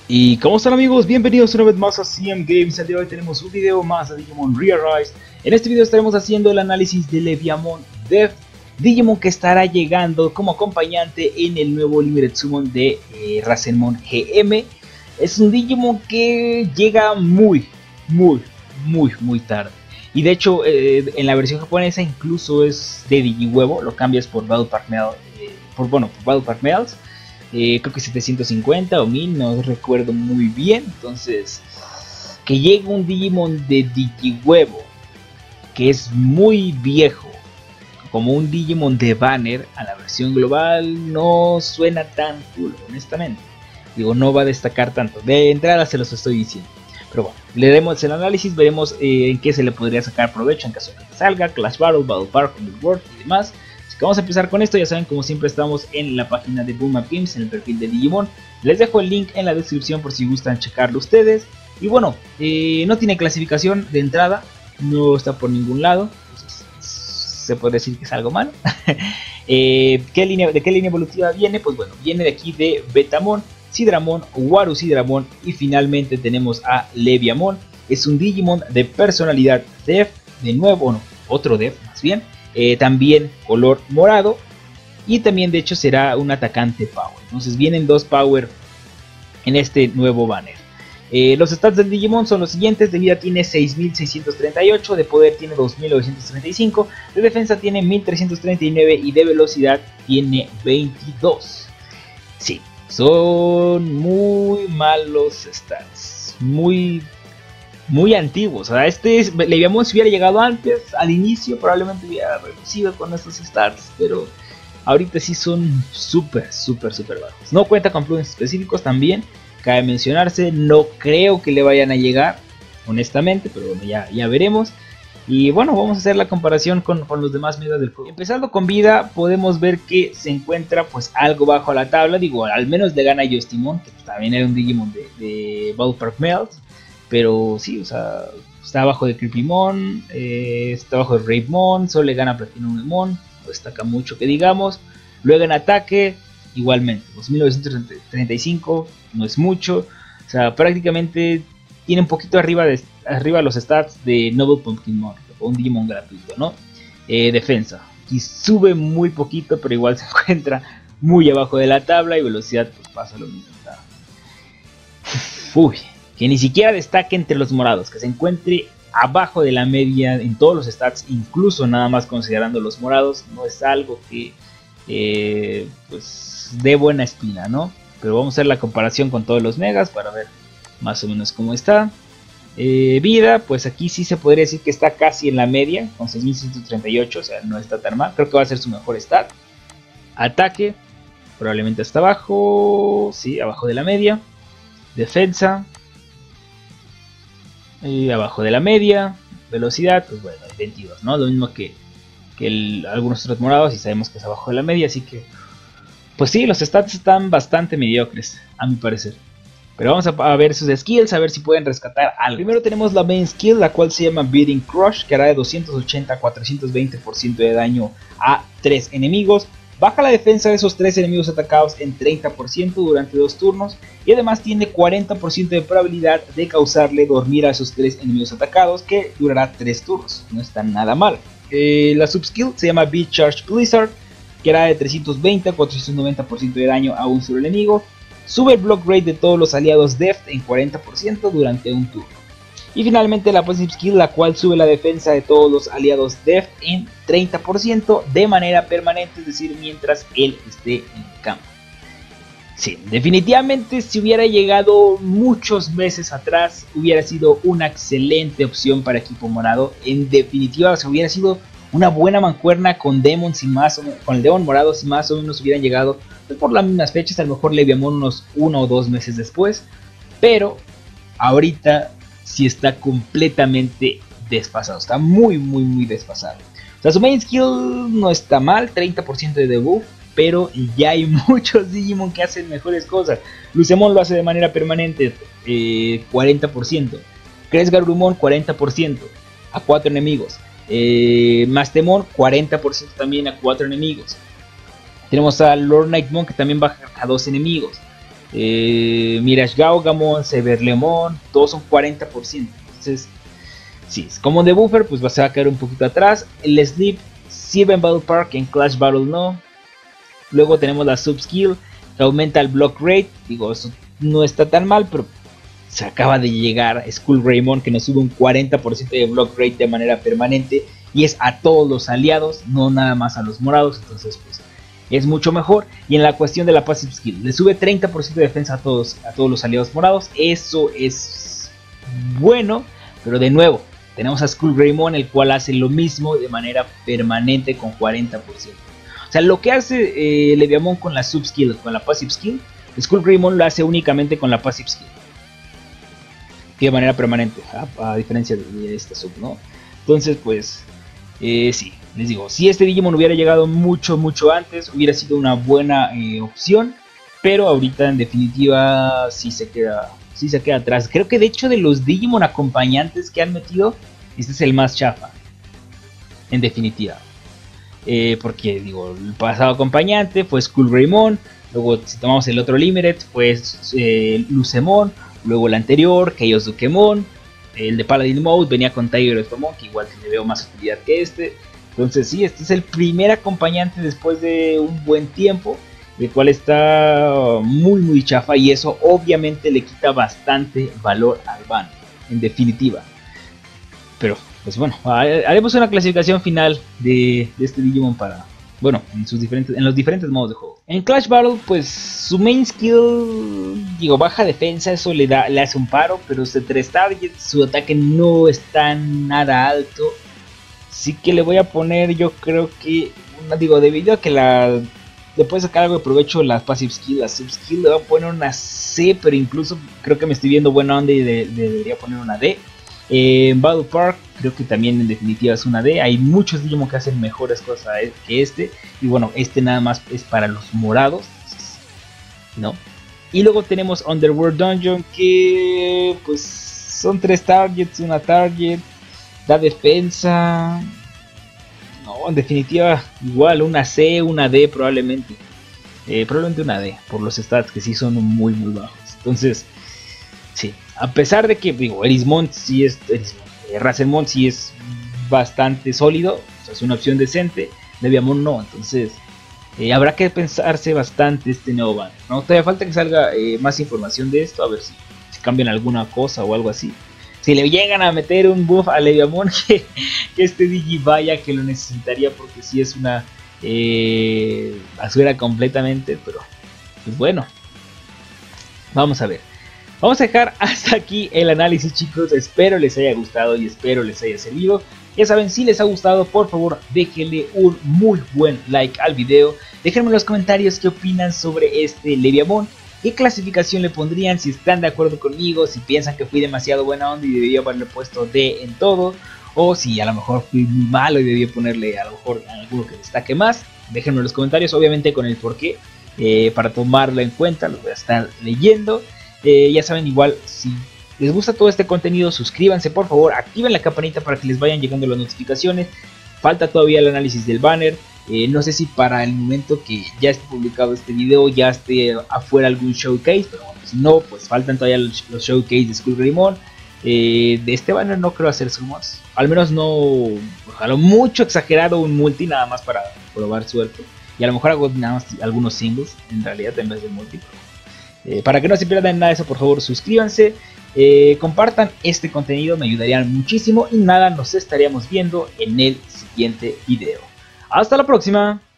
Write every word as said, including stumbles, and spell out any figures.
Y ¿cómo están, amigos? Bienvenidos una vez más a C M Games. El día de hoy tenemos un video más de Digimon Re-Arise. En este video estaremos haciendo el análisis de Leviamon Deft, Digimon que estará llegando como acompañante en el nuevo Limited Summon de eh, Rasenmon G M. Es un Digimon que llega muy, muy, muy, muy tarde. Y de hecho, eh, en la versión japonesa incluso es de Digihuevo. Lo cambias por Battle Park Mail, eh, por, bueno, por Battle Park Mails. Eh, creo que setecientos cincuenta o mil, no recuerdo muy bien. Entonces, que llegue un Digimon de Digihuevo, que es muy viejo, como un Digimon de Banner a la versión global, no suena tan cool, honestamente. Digo, no va a destacar tanto. De entrada se los estoy diciendo. Pero bueno, le demos el análisis, veremos eh, en qué se le podría sacar provecho en caso de que salga, Clash Battle, Battle Park, Underworld y demás. Así que vamos a empezar con esto. Ya saben, como siempre estamos en la página de Boom Up Games, en el perfil de Digimon. Les dejo el link en la descripción por si gustan checarlo ustedes. Y bueno, eh, no tiene clasificación de entrada, no está por ningún lado. Entonces, se puede decir que es algo malo. eh, ¿qué línea, ¿De qué línea evolutiva viene? Pues bueno, viene de aquí de Betamon, Sidramon, Waru Sidramon y finalmente tenemos a Leviamon. Es un Digimon de personalidad Deft, de nuevo, no, otro Deft más bien. Eh, también color morado y también de hecho será un atacante power. Entonces vienen dos power en este nuevo banner. Eh, los stats del Digimon son los siguientes: de vida tiene seis mil seiscientos treinta y ocho, de poder tiene dos mil novecientos treinta y cinco, de defensa tiene mil trescientos treinta y nueve y de velocidad tiene veintidós. Sí, son muy malos stats, muy muy antiguos. O sea, este Leviamon, si hubiera llegado antes, al inicio, probablemente hubiera reducido con estos stats, pero ahorita sí son súper, súper, súper bajos. No cuenta con plugins específicos también, cabe mencionarse. No creo que le vayan a llegar, honestamente, pero bueno, ya, ya veremos. Y bueno, vamos a hacer la comparación con, con los demás megas del juego. Empezando con vida, podemos ver que se encuentra pues algo bajo a la tabla. Digo, al menos le gana a Justimon, que también era un Digimon de, de Battle Park Mails. Pero sí, o sea, está abajo de Creepymon, eh, está abajo de Rapemon, solo le gana a Platinumon, no destaca mucho que digamos. Luego en ataque, igualmente, dos mil novecientos treinta y cinco, no es mucho. O sea, prácticamente tiene un poquito arriba, de, arriba los stats de Noble Pumpkinmon, un Digimon gratuito, ¿no? Eh, defensa, y sube muy poquito, pero igual se encuentra muy abajo de la tabla. Y velocidad, pues pasa lo mismo. O sea, uy. Que ni siquiera destaque entre los morados, que se encuentre abajo de la media en todos los stats, incluso nada más considerando los morados, no es algo que eh, pues dé buena espina, ¿no? Pero vamos a hacer la comparación con todos los megas para ver más o menos cómo está. Eh, vida, pues aquí sí se podría decir que está casi en la media, con seis mil ciento treinta y ocho, o sea, no está tan mal, creo que va a ser su mejor stat. Ataque, probablemente hasta abajo, sí, abajo de la media. Defensa, y abajo de la media. Velocidad, pues bueno, veintidós, ¿no? Lo mismo que, que el, algunos otros morados, y sabemos que es abajo de la media, así que pues sí, los stats están bastante mediocres, a mi parecer. Pero vamos a, a ver sus skills, a ver si pueden rescatar algo. Primero tenemos la main skill, la cual se llama Beating Crush, que hará de doscientos ochenta a cuatrocientos veinte por ciento de daño a tres enemigos. Baja la defensa de esos tres enemigos atacados en treinta por ciento durante dos turnos. Y además tiene cuarenta por ciento de probabilidad de causarle dormir a esos tres enemigos atacados, que durará tres turnos. No está nada mal. Eh, la subskill se llama Beat Charge Blizzard, que hará de trescientos veinte a cuatrocientos noventa por ciento de daño a un solo enemigo. Sube el block rate de todos los aliados Deft en cuarenta por ciento durante un turno. Y finalmente la Passive Skill, la cual sube la defensa de todos los aliados Deft en treinta por ciento de manera permanente, es decir, mientras él esté en el campo. Sí, definitivamente si hubiera llegado muchos meses atrás, hubiera sido una excelente opción para equipo morado. En definitiva, o sea, hubiera sido una buena mancuerna con Demon, si más o menos, con el Demon morado, si más o menos hubieran llegado pues, por las mismas fechas, a lo mejor Leviamon unos uno o dos meses después. Pero ahorita sí está completamente desfasado, está muy muy muy desfasado. O sea, su main skill no está mal, treinta por ciento de debuff, pero ya hay muchos Digimon que hacen mejores cosas. Lucemon lo hace de manera permanente, eh, cuarenta por ciento. Kresgarurumon cuarenta por ciento a cuatro enemigos. Eh, Mastemon cuarenta por ciento también a cuatro enemigos. Tenemos a Lord Nightmon, que también baja a dos enemigos. eh, Mirage Gaugamon, Severlemon, todos son cuarenta por ciento. Entonces, sí, como de buffer, pues se va a quedar un poquito atrás. El Sleep sirve en Battle Park, en Clash Battle no. Luego tenemos la Subskill, que aumenta el block rate. Digo, eso no está tan mal, pero se acaba de llegar Skull Greymon, que nos sube un cuarenta por ciento de block rate de manera permanente. Y es a todos los aliados, no nada más a los morados. Entonces, pues es mucho mejor. Y en la cuestión de la Passive Skill, le sube treinta por ciento de defensa a todos, a todos los aliados morados. Eso es bueno, pero de nuevo, tenemos a Skull Greymon, el cual hace lo mismo de manera permanente con cuarenta por ciento. O sea, lo que hace eh, Leviamon con la Subskill, con la Passive Skill, Skull Greymon lo hace únicamente con la Passive Skill. Y de manera permanente, a, a diferencia de, de esta sub, ¿no? Entonces, pues, eh, sí, les digo, si este Digimon hubiera llegado mucho, mucho antes, hubiera sido una buena eh, opción. Pero ahorita, en definitiva, sí se queda... Sí se queda atrás. Creo que de hecho de los Digimon acompañantes que han metido, este es el más chafa. En definitiva. Eh, porque digo, el pasado acompañante fue Skull Greymon. Luego si tomamos el otro Limited fue eh, Lucemon. Luego el anterior, Chaos Dukemon. El de Paladin Mode venía con Tiger Ostomon, que igual le veo más utilidad que este. Entonces sí, este es el primer acompañante después de un buen tiempo, el cual está muy muy chafa, y eso obviamente le quita bastante valor al ban, en definitiva. Pero pues bueno, haremos una clasificación final de, de este Digimon para, bueno, en, sus diferentes, en los diferentes modos de juego. En Clash Battle, pues su main skill, digo, baja defensa, eso le da, le hace un paro, pero de tres targets, su ataque no está nada alto. Así que le voy a poner, yo creo que, una, digo, debido a que la... le puede sacar algo de provecho las Passive Skill, la Sub Skill le voy a poner una C, pero incluso creo que me estoy viendo buena onda y de, de, debería poner una D. Eh, en Battle Park creo que también en definitiva es una D. Hay muchos Digimon que hacen mejores cosas que este. Y bueno, este nada más es para los morados, ¿no? Y luego tenemos Underworld Dungeon, que pues son tres targets, una target, da defensa... No, en definitiva, igual una C, una D probablemente. Eh, probablemente una D, por los stats que sí son muy muy bajos. Entonces, sí, a pesar de que, digo, Erismon sí es... Erismon, eh, Rasenmon sí es bastante sólido, o sea, es una opción decente. Leviamon no, entonces eh, habrá que pensarse bastante este nuevo ban, ¿no? Todavía falta que salga eh, más información de esto, a ver si, si cambian alguna cosa o algo así. Si le llegan a meter un buff a Leviamon, que, que este Digi vaya que lo necesitaría, porque si sí es una eh, basura completamente. Pero pues bueno, vamos a ver. Vamos a dejar hasta aquí el análisis, chicos. Espero les haya gustado y espero les haya servido. Ya saben, si les ha gustado, por favor déjenle un muy buen like al video. Déjenme en los comentarios qué opinan sobre este Leviamon. ¿Qué clasificación le pondrían? Si están de acuerdo conmigo, si piensan que fui demasiado buena onda y debería haberle puesto D en todo, o si a lo mejor fui muy malo y debía ponerle a lo mejor alguno que destaque más. Déjenme en los comentarios, obviamente con el porqué, eh, para tomarlo en cuenta, lo voy a estar leyendo. Eh, ya saben, igual, si les gusta todo este contenido, suscríbanse por favor, activen la campanita para que les vayan llegando las notificaciones. Falta todavía el análisis del banner. Eh, no sé si para el momento que ya esté publicado este video ya esté afuera algún showcase, pero bueno, si no, pues faltan todavía los, los showcase de Skull Greymon. Eh, de este banner no creo hacer summons, al menos no, a lo mucho exagerado un multi nada más para probar suerte. Y a lo mejor hago nada más algunos singles en realidad en vez de multi. Eh, para que no se pierdan nada de eso, por favor suscríbanse, eh, compartan este contenido, me ayudarían muchísimo. Y nada, nos estaríamos viendo en el siguiente video. Hasta la próxima.